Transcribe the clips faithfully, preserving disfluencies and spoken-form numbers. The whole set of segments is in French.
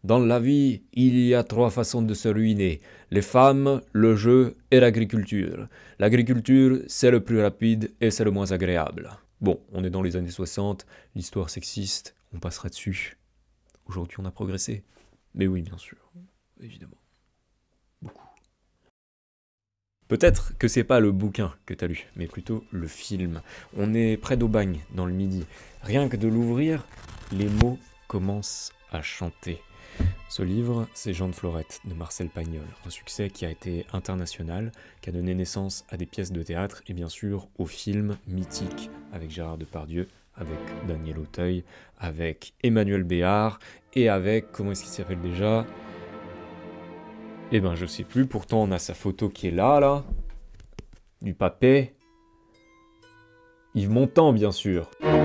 Dans la vie, il y a trois façons de se ruiner. Les femmes, le jeu et l'agriculture. L'agriculture, c'est le plus rapide et c'est le moins agréable. Bon, on est dans les années soixante, l'histoire sexiste, on passera dessus. Aujourd'hui, on a progressé. Mais oui, bien sûr, évidemment. Beaucoup. Peut-être que c'est pas le bouquin que t'as lu, mais plutôt le film. On est près d'Aubagne, dans le Midi. Rien que de l'ouvrir, les mots commencent à chanter. Ce livre, c'est Jean de Florette, de Marcel Pagnol, un succès qui a été international, qui a donné naissance à des pièces de théâtre et bien sûr aux films mythiques, avec Gérard Depardieu, avec Daniel Auteuil, avec Emmanuel Béard, et avec, comment est-ce qu'il s'appelle déjà ? Eh ben je sais plus, pourtant on a sa photo qui est là, là, du papé. Yves Montand, bien sûr.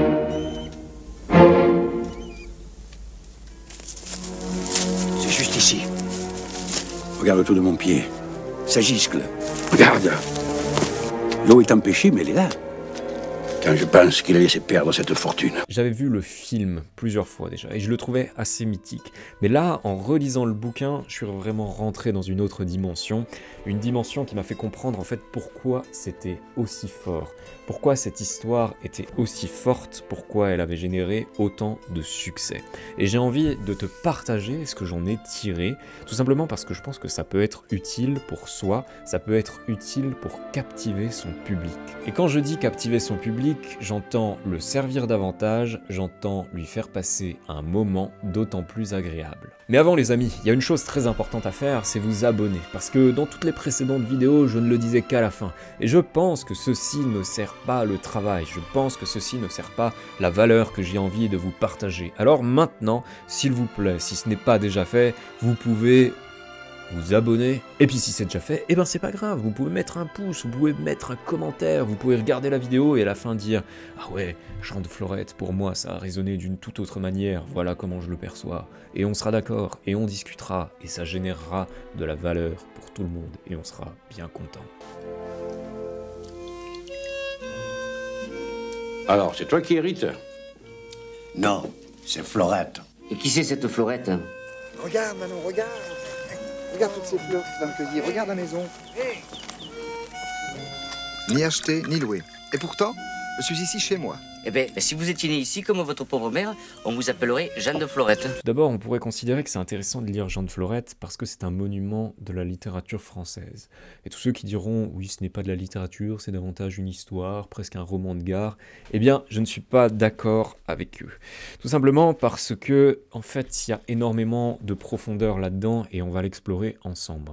C'est juste ici. Regarde autour de mon pied. Ça giscle. Regarde. L'eau est empêchée, mais elle est là. Quand je pense qu'il a laissé perdre cette fortune. J'avais vu le film plusieurs fois déjà, et je le trouvais assez mythique. Mais là, en relisant le bouquin, je suis vraiment rentré dans une autre dimension. Une dimension qui m'a fait comprendre en fait pourquoi c'était aussi fort. Pourquoi cette histoire était aussi forte, pourquoi elle avait généré autant de succès. Et j'ai envie de te partager ce que j'en ai tiré, tout simplement parce que je pense que ça peut être utile pour soi, ça peut être utile pour captiver son public. Et quand je dis captiver son public, j'entends le servir davantage, j'entends lui faire passer un moment d'autant plus agréable. Mais avant les amis, il y a une chose très importante à faire, c'est vous abonner, parce que dans toutes les précédentes vidéos, je ne le disais qu'à la fin, et je pense que ceci ne sert pas le travail, je pense que ceci ne sert pas la valeur que j'ai envie de vous partager. Alors maintenant, s'il vous plaît, si ce n'est pas déjà fait, vous pouvez vous abonner, et puis si c'est déjà fait, eh ben c'est pas grave, vous pouvez mettre un pouce, vous pouvez mettre un commentaire, vous pouvez regarder la vidéo et à la fin dire « Ah ouais, Jean de Florette, pour moi ça a résonné d'une toute autre manière, voilà comment je le perçois. » Et on sera d'accord, et on discutera, et ça générera de la valeur pour tout le monde, et on sera bien content. Alors, c'est toi qui hérites? Non, c'est Florette. Et qui c'est cette Florette? Regarde, Manon, regarde. Regarde toutes ces fleurs que tu vas me cueillir. Regarde la maison. Ni acheter, ni louer. Et pourtant, je suis ici chez moi. Eh bien, si vous étiez né ici, comme votre pauvre mère, on vous appellerait Jeanne de Florette. Tout d'abord, on pourrait considérer que c'est intéressant de lire Jean de Florette parce que c'est un monument de la littérature française. Et tous ceux qui diront « oui, ce n'est pas de la littérature, c'est davantage une histoire, presque un roman de gare », eh bien, je ne suis pas d'accord avec eux. Tout simplement parce que, en fait, il y a énormément de profondeur là-dedans et on va l'explorer ensemble.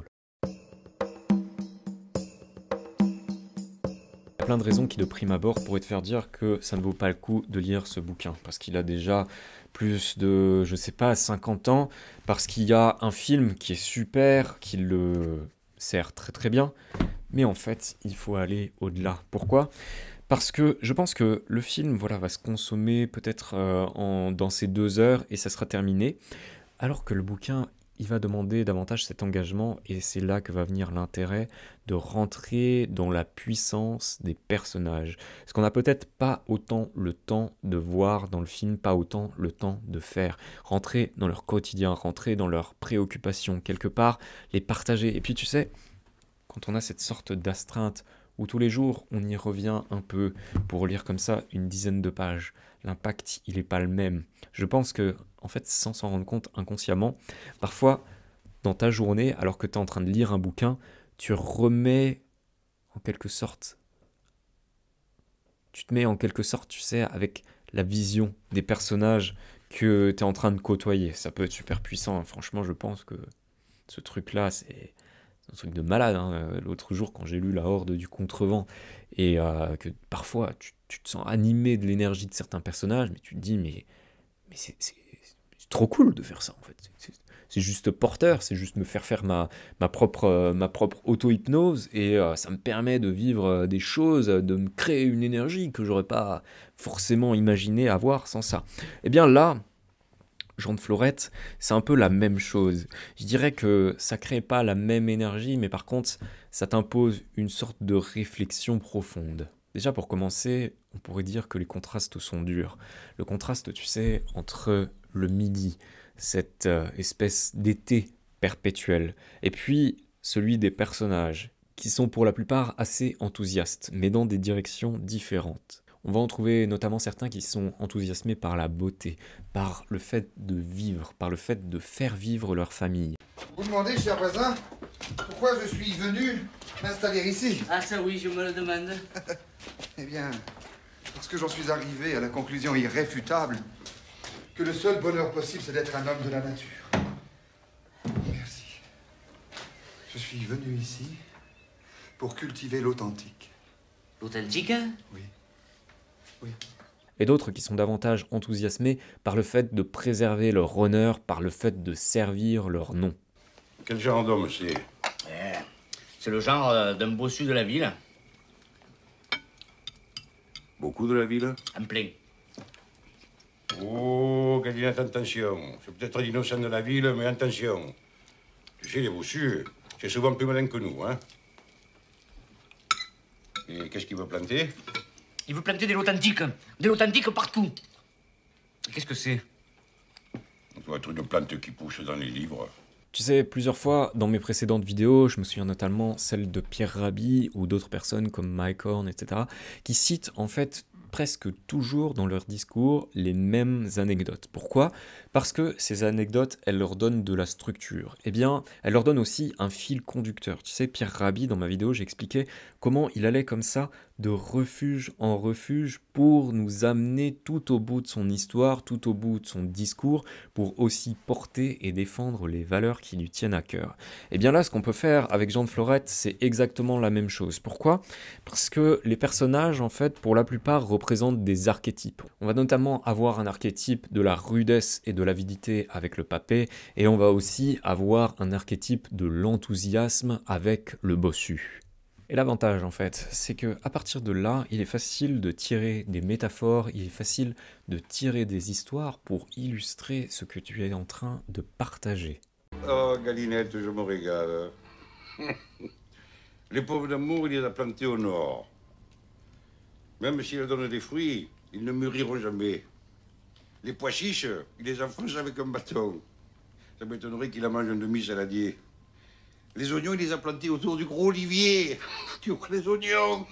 Il y a plein de raisons qui de prime abord pourraient te faire dire que ça ne vaut pas le coup de lire ce bouquin, parce qu'il a déjà plus de, je sais pas, cinquante ans, parce qu'il y a un film qui est super, qui le sert très très bien, mais en fait, il faut aller au-delà. Pourquoi ? Parce que je pense que le film voilà, va se consommer peut-être euh, en, dans ces deux heures et ça sera terminé, alors que le bouquin, il va demander davantage cet engagement et c'est là que va venir l'intérêt de rentrer dans la puissance des personnages. Ce qu'on n'a peut-être pas autant le temps de voir dans le film, pas autant le temps de faire. Rentrer dans leur quotidien, rentrer dans leurs préoccupations, quelque part, les partager. Et puis tu sais, quand on a cette sorte d'astreinte où tous les jours on y revient un peu pour lire comme ça une dizaine de pages, l'impact il n'est pas le même. Je pense que, en fait, sans s'en rendre compte inconsciemment, parfois dans ta journée, alors que tu es en train de lire un bouquin, tu remets en quelque sorte, tu te mets en quelque sorte, tu sais, avec la vision des personnages que tu es en train de côtoyer. Ça peut être super puissant, hein. Franchement, je pense que ce truc-là, c'est un truc de malade, hein. L'autre jour, quand j'ai lu La Horde du Contrevent, et euh, que parfois tu, tu te sens animé de l'énergie de certains personnages, mais tu te dis, mais, mais c'est trop cool de faire ça, en fait. C'est juste porteur, c'est juste me faire faire ma, ma propre, euh, ma propre auto-hypnose, et euh, ça me permet de vivre euh, des choses, de me créer une énergie que j'aurais pas forcément imaginé avoir sans ça. Eh bien là, Jean de Florette, c'est un peu la même chose. Je dirais que ça crée pas la même énergie, mais par contre, ça t'impose une sorte de réflexion profonde. Déjà, pour commencer, on pourrait dire que les contrastes sont durs. Le contraste, tu sais, entre le Midi, cette euh, espèce d'été perpétuel. Et puis celui des personnages, qui sont pour la plupart assez enthousiastes, mais dans des directions différentes. On va en trouver notamment certains qui sont enthousiasmés par la beauté, par le fait de vivre, par le fait de faire vivre leur famille. Vous demandez, cher voisin, pourquoi je suis venu m'installer ici? Ah ça oui, je me le demande. Eh bien, parce que j'en suis arrivé à la conclusion irréfutable que le seul bonheur possible, c'est d'être un homme de la nature. Merci. Je suis venu ici pour cultiver l'authentique. L'authentique? Oui. Oui. Et d'autres qui sont davantage enthousiasmés par le fait de préserver leur honneur, par le fait de servir leur nom. Quel genre d'homme c'est? Eh, c'est le genre euh, d'un bossu de la ville. Beaucoup de la ville? En plein. Oh, Galinette, attention. C'est peut-être l'innocent de la ville, mais attention. Tu sais, les bossus, c'est souvent plus malin que nous, hein? Et qu'est-ce qu'il veut planter? Il veut planter de l'authentique. De l'authentique partout. Qu'est-ce que c'est? Ça doit être une plante qui pousse dans les livres. Tu sais, plusieurs fois dans mes précédentes vidéos, je me souviens notamment celle de Pierre Rabhi ou d'autres personnes comme Mike Horn, et cetera, qui citent en fait presque toujours dans leur discours les mêmes anecdotes. Pourquoi? Parce que ces anecdotes, elles leur donnent de la structure. Eh bien, elles leur donnent aussi un fil conducteur. Tu sais, Pierre Rabhi, dans ma vidéo, j'expliquais comment il allait comme ça de refuge en refuge pour nous amener tout au bout de son histoire, tout au bout de son discours, pour aussi porter et défendre les valeurs qui lui tiennent à cœur. Et bien là, ce qu'on peut faire avec Jean de Florette, c'est exactement la même chose. Pourquoi? Parce que les personnages, en fait, pour la plupart, représentent des archétypes. On va notamment avoir un archétype de la rudesse et de l'avidité avec le papé, et on va aussi avoir un archétype de l'enthousiasme avec le bossu. Et l'avantage, en fait, c'est que à partir de là, il est facile de tirer des métaphores, il est facile de tirer des histoires pour illustrer ce que tu es en train de partager. Oh, Galinette, je me régale. Les pommes d'amour, il les a plantées au nord. Même s'ils donnent des fruits, ils ne mûriront jamais. Les pois chiches, il les enfonce avec un bâton. Ça m'étonnerait qu'il en mange un demi-saladier. Les oignons, il les a plantés autour du gros olivier. Tu vois les oignons?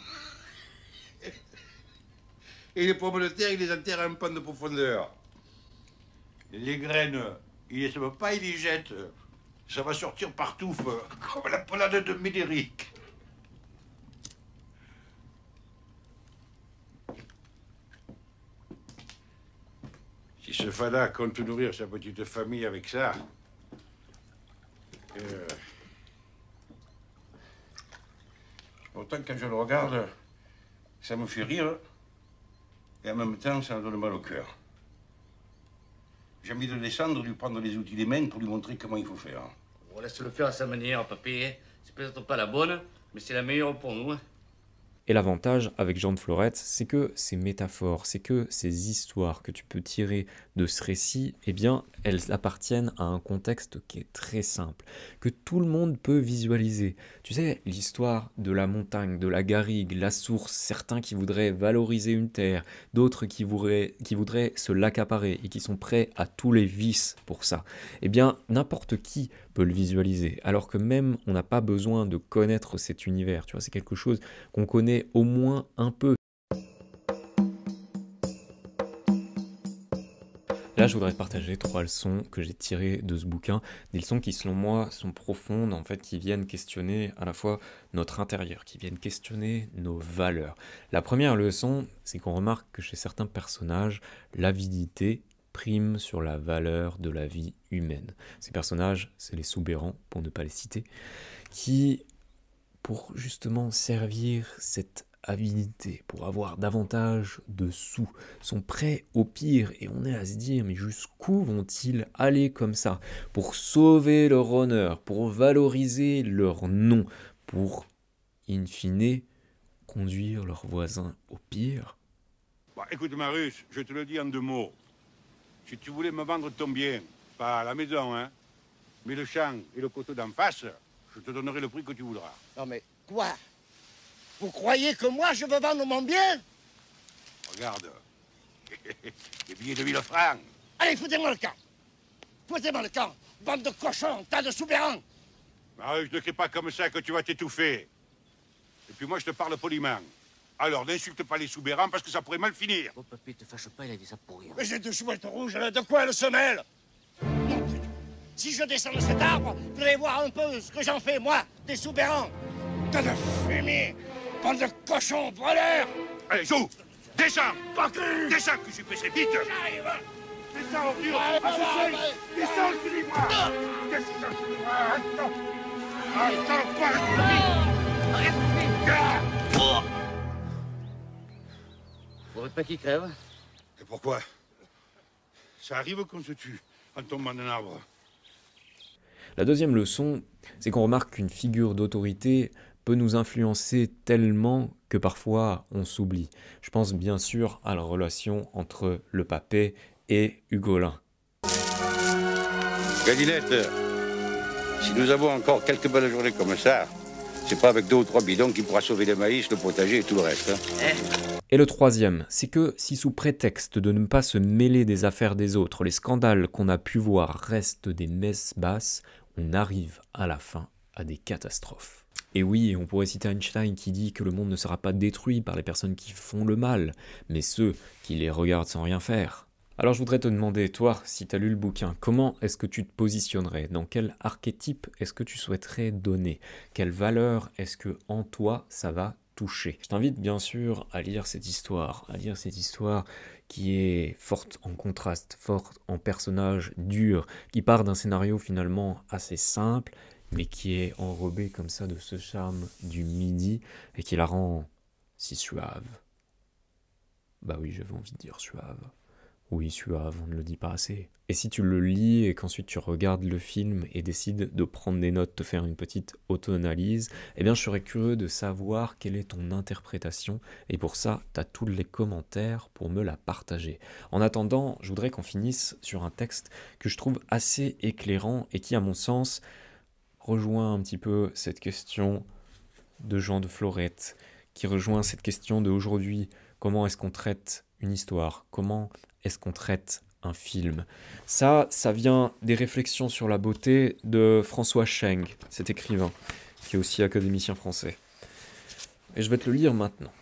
Et les pommes de terre, il les enterre à un pan de profondeur. Les graines, il les sème pas, il les jette. Ça va sortir partout, comme la polade de Médéric. Si ce fada compte nourrir sa petite famille avec ça... Euh... Autant quand je le regarde, ça me fait rire, et en même temps, ça me donne mal au cœur. J'ai envie de descendre, de lui prendre les outils des mains pour lui montrer comment il faut faire. On laisse le faire à sa manière, papé. C'est peut-être pas la bonne, mais c'est la meilleure pour nous. Et l'avantage avec Jean de Florette, c'est que ces métaphores, c'est que ces histoires que tu peux tirer de ce récit, eh bien, elles appartiennent à un contexte qui est très simple, que tout le monde peut visualiser. Tu sais, l'histoire de la montagne, de la garrigue, la source, certains qui voudraient valoriser une terre, d'autres qui voudraient, qui voudraient se l'accaparer et qui sont prêts à tous les vices pour ça. Eh bien, n'importe qui peut le visualiser, alors que même on n'a pas besoin de connaître cet univers, tu vois, c'est quelque chose qu'on connaît au moins un peu. Là, je voudrais te partager trois leçons que j'ai tirées de ce bouquin, des leçons qui, selon moi, sont profondes, en fait, qui viennent questionner à la fois notre intérieur, qui viennent questionner nos valeurs. La première leçon, c'est qu'on remarque que chez certains personnages, l'avidité prime sur la valeur de la vie humaine. Ces personnages, c'est les Soubérans, pour ne pas les citer, qui, pour justement servir cette avidité, pour avoir davantage de sous, sont prêts au pire, et on est à se dire, mais jusqu'où vont-ils aller comme ça, pour sauver leur honneur, pour valoriser leur nom, pour, in fine, conduire leurs voisins au pire? Bah, écoute, Marius, je te le dis en deux mots. Si tu voulais me vendre ton bien, pas la maison, hein, mais le champ et le coteau d'en face, je te donnerai le prix que tu voudras. Non mais quoi? Vous croyez que moi je veux vendre mon bien? Regarde, les billets de mille francs. Allez, foutez-moi le camp. Foutez-moi le camp, bande de cochons, tas de soubérants. Ah, je ne crie pas comme ça que tu vas t'étouffer. Et puis moi, je te parle poliment. Alors, n'insulte pas les soubérants parce que ça pourrait mal finir. Oh, papy, te fâche pas, il a dit ça pour rire. Mais j'ai deux chouettes rouges, là, de quoi elle se mêle? Non, putain. Si je descends de cet arbre, vous allez voir un peu ce que j'en fais, moi, des soubérants. Tas de fumier, bande de cochons, voleurs. Allez, joue. Descends. Pas cul. Descends, que je pèserai vite. J'arrive. Descends, ordure. Allez, Associe. allez. Descends, je te dis, moi. Descends, je te dis, moi. Attends. Attends, pas. Arrête, papy. Ah. Oh. Faudrait pas qu'il crève. Et pourquoi? Ça arrive qu'on se tue en tombant d'un arbre. La deuxième leçon, c'est qu'on remarque qu'une figure d'autorité peut nous influencer tellement que parfois on s'oublie. Je pense bien sûr à la relation entre le papet et Hugolin. Gadinette, si nous avons encore quelques belles journées comme ça, c'est pas avec deux ou trois bidons qui pourra sauver le maïs, le potager et tout le reste. Hein. Eh. Et le troisième, c'est que si sous prétexte de ne pas se mêler des affaires des autres, les scandales qu'on a pu voir restent des messes basses, on arrive à la fin à des catastrophes. Et oui, on pourrait citer Einstein qui dit que le monde ne sera pas détruit par les personnes qui font le mal, mais ceux qui les regardent sans rien faire. Alors je voudrais te demander, toi, si tu as lu le bouquin, comment est-ce que tu te positionnerais? Dans quel archétype est-ce que tu souhaiterais donner? Quelle valeur est-ce que en toi ça va toucher? Je t'invite bien sûr à lire cette histoire, à lire cette histoire qui est forte en contraste, forte en personnages durs, qui part d'un scénario finalement assez simple, mais qui est enrobé comme ça de ce charme du midi et qui la rend si suave. Bah oui, j'avais envie de dire suave. Oui, suave, on ne le dit pas assez. Et si tu le lis et qu'ensuite tu regardes le film et décides de prendre des notes, de faire une petite auto-analyse, eh bien je serais curieux de savoir quelle est ton interprétation, et pour ça, tu as tous les commentaires pour me la partager. En attendant, je voudrais qu'on finisse sur un texte que je trouve assez éclairant et qui, à mon sens, rejoint un petit peu cette question de Jean de Florette, qui rejoint cette question d'aujourd'hui, comment est-ce qu'on traite une histoire, comment est-ce qu'on traite un film. Ça, ça vient des réflexions sur la beauté de François Cheng, cet écrivain, qui est aussi académicien français. Et je vais te le lire maintenant.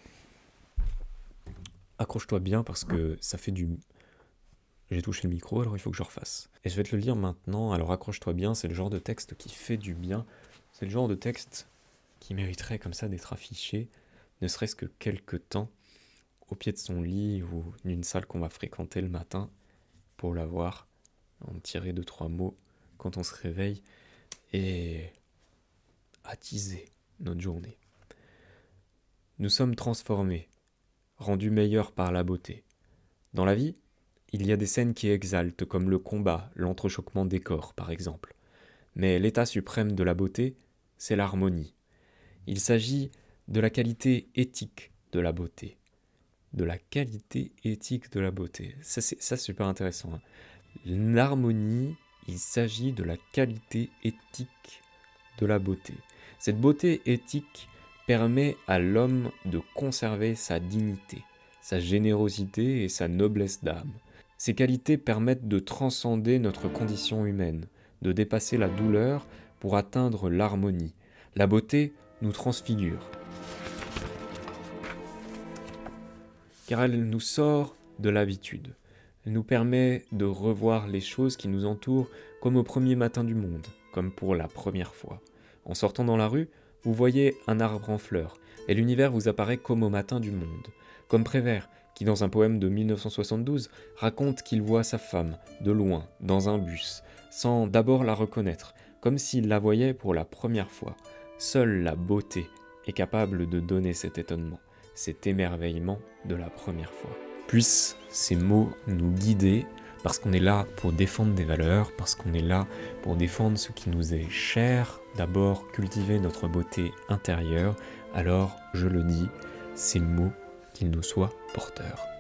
Accroche-toi bien parce que ça fait du... J'ai touché le micro, alors il faut que je refasse. Et je vais te le lire maintenant, alors accroche-toi bien, c'est le genre de texte qui fait du bien. C'est le genre de texte qui mériterait comme ça d'être affiché, ne serait-ce que quelques temps, au pied de son lit ou d'une salle qu'on va fréquenter le matin pour l'avoir, en tirer deux, trois mots quand on se réveille et attiser notre journée. Nous sommes transformés, rendus meilleurs par la beauté. Dans la vie, il y a des scènes qui exaltent, comme le combat, l'entrechoquement des corps, par exemple. Mais l'état suprême de la beauté, c'est l'harmonie. Il s'agit de la qualité éthique de la beauté. De la qualité éthique de la beauté. Ça, c'est, ça, c'est super intéressant. Hein. L'harmonie, il s'agit de la qualité éthique de la beauté. Cette beauté éthique permet à l'homme de conserver sa dignité, sa générosité et sa noblesse d'âme. Ces qualités permettent de transcender notre condition humaine, de dépasser la douleur pour atteindre l'harmonie. La beauté nous transfigure, car elle nous sort de l'habitude. Elle nous permet de revoir les choses qui nous entourent comme au premier matin du monde, comme pour la première fois. En sortant dans la rue, vous voyez un arbre en fleurs, et l'univers vous apparaît comme au matin du monde. Comme Prévert, qui dans un poème de mille neuf cent soixante-douze raconte qu'il voit sa femme, de loin, dans un bus, sans d'abord la reconnaître, comme s'il la voyait pour la première fois. Seule la beauté est capable de donner cet étonnement, cet émerveillement de la première fois. Puissent ces mots nous guider, parce qu'on est là pour défendre des valeurs, parce qu'on est là pour défendre ce qui nous est cher, d'abord cultiver notre beauté intérieure, alors, je le dis, ces mots qu'ils nous soient porteurs.